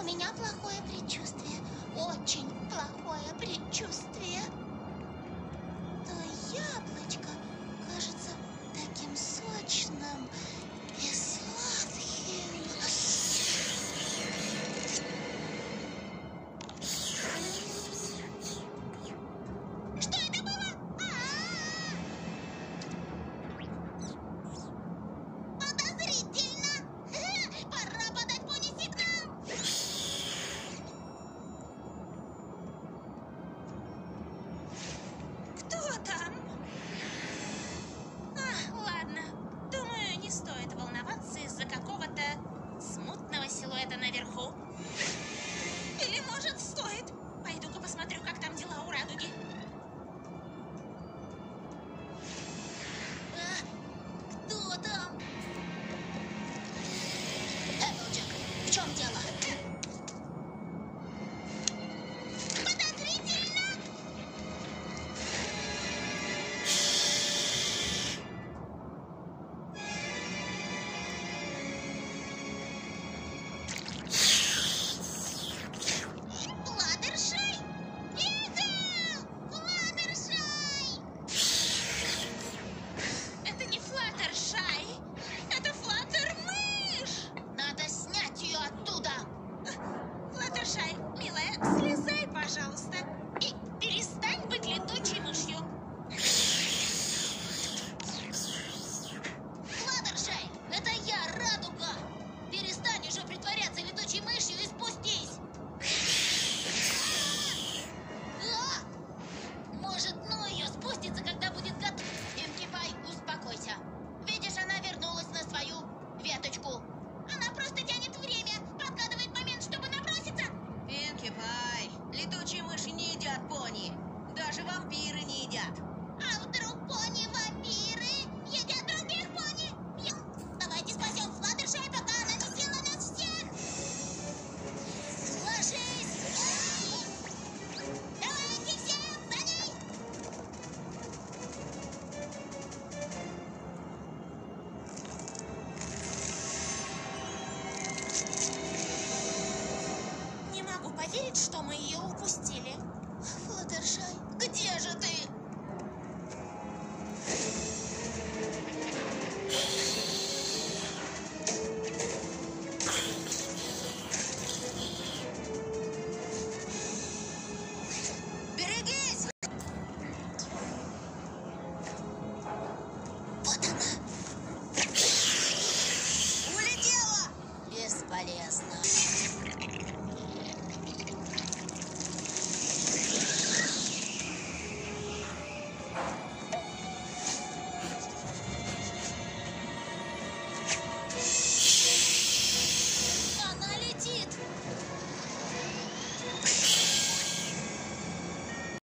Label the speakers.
Speaker 1: У меня плохое предчувствие. Очень плохое предчувствие. То яблочко кажется таким сочным и сладким. Что это было? Подозрительно. Пора подать пони сигнал. Кто там? Ладно. Думаю, не стоит волноваться из-за какого-то смутного силуэта наверху. Или, может, стоит? Пойду-ка посмотрю, как там дела у радуги. Кто там? Эпплджек, в чем дело? Подозрительно! Флаттершай! Иду! Флаттершай! Это не Флаттершай! Это Флаттермышь! Надо снять ее оттуда! Флаттершай, милая, слезай, пожалуйста, и перестань быть летучей мышью. Флаттершай, это я, Радуга! Перестань уже притворяться летучей мышью и спустись! Может, ну ее спустится, когда будет готов. Инкипай, успокойся. Видишь, она вернулась на свою веточку. Она просто тянет время, подгадывает момент, чтобы наброситься.
Speaker 2: Инкипай, летучие мыши не едят пони. Даже вампиры не едят.
Speaker 1: А вдруг пони-вампиры едят других пони? Давайте спасем Флаттершай, пока она не съела нас всех. Ложись! Давайте все за ней! Не могу поверить, что мы ее упустили. Флаттершай, где же ты?